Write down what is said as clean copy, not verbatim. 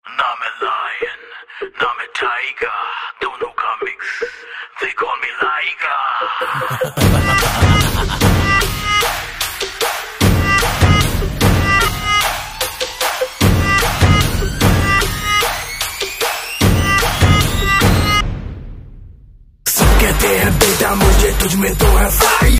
नाम है लायन, नाम है टाइगर, दोनों का मिक्स, they call me लाइगा। सब कहते हैं बेटा मुझे तुझ में तो है फाइट,